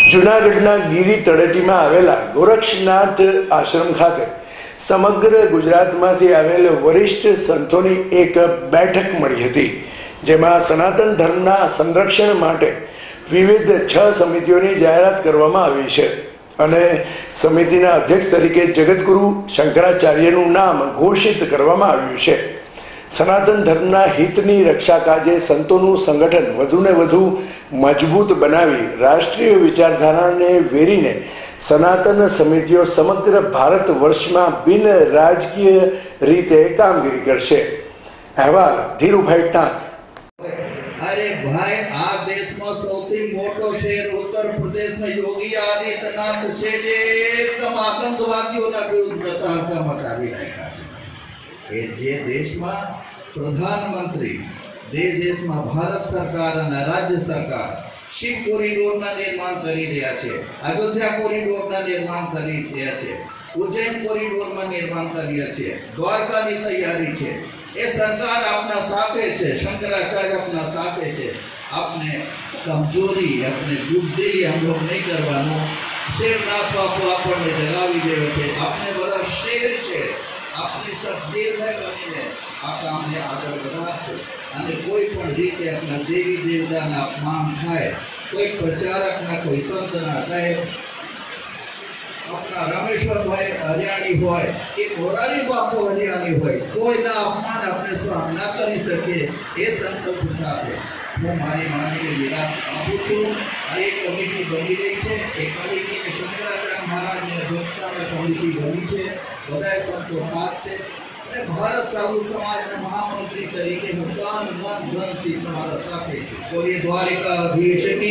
જૂનાગઢના ગીરી તળેટીમાં આવેલા ગોરક્ષનાથ આશ્રમ ખાતે સમગ્ર ગુજરાતમાંથી આવેલ વરિષ્ઠ સંતોની એક બેઠક મળી હતી, જેમાં સનાતન ધર્મના સંરક્ષણ માટે વિવિધ 6 સમિતિઓની જાહેરાત કરવામાં આવી છે અને સમિતિના અધ્યક્ષ તરીકે જગતગુરુ શંકરાચાર્યનું નામ ઘોષિત કરવામાં આવ્યું છે। સનાતન ધર્મના હિતની રક્ષા કાજે સંતોનું સંગઠન વધુને વધુ મજબૂત બનાવી રાષ્ટ્રીય વિચારધારાને વેરીને સનાતન સમિતિઓ સમગ્ર ભારત વર્ષમાં બિન રાજકીય રીતે કામગીરી કરશે। અહેવાલ ધીરુભાઈ ટાંક। अरे भाई आ देश में सौથી મોટો શહેર ઉત્તર પ્રદેશમાં યોગી આદિત્યનાથ છે જે એકદમ આતંકવાદીઓના વિરુદ્ધ તહલકા મચાવી નાખ્યા છે। એ જે દેશમાં પ્રધાનમંત્રી દેશમાં ભારત સરકાર અને રાજ્ય સરકાર શિવ કોરિડોરના નિર્માણ કરી રહ્યા છે, અયોધ્યા કોરિડોરના નિર્માણ કરી રહ્યા છે, ઉજ્જૈન કોરિડોરમાં નિર્માણ કરી રહ્યા છે, દ્વારકાની તૈયારી છે। ये सरकार अपना साथे है, शंकराचार्य अपना साथे है। अपने कमजोरी अपने बुजदिली हम लोग नहीं करवानो। शेरनाथ बापू आपने जगावी देवे छे, अपने बड़ा शेर छे, अपनी सब निर्भय बनीने आ कामने आगे बढ़ाशे अने कोई पण रीते अपना देवी देवताना अपमान थाय, कोई प्रचारकना कोई संतना चाहे अपना रामेश्वर भाई हरियाणी होय कि मोरारी बापू हरियाणी होय, कोई ना अपमान अपने स्वामी ना करी सके। ए संकल्प साथे હું મારી માનીને વિરામ આપું છું। આ એક કમિટી બની રહી છે, એ કમિટીને શંકરાચાર્ય મહારાજની અધ્યક્ષતામાં કમિટી બની છે, બધાય સંતો સાથ છે અને ભારત સાધુ સમાજના મહામંત્રી તરીકે હું તન મન ધનથી તમારા સાથે છું। બોલીએ દ્વારિકાધીશ કી।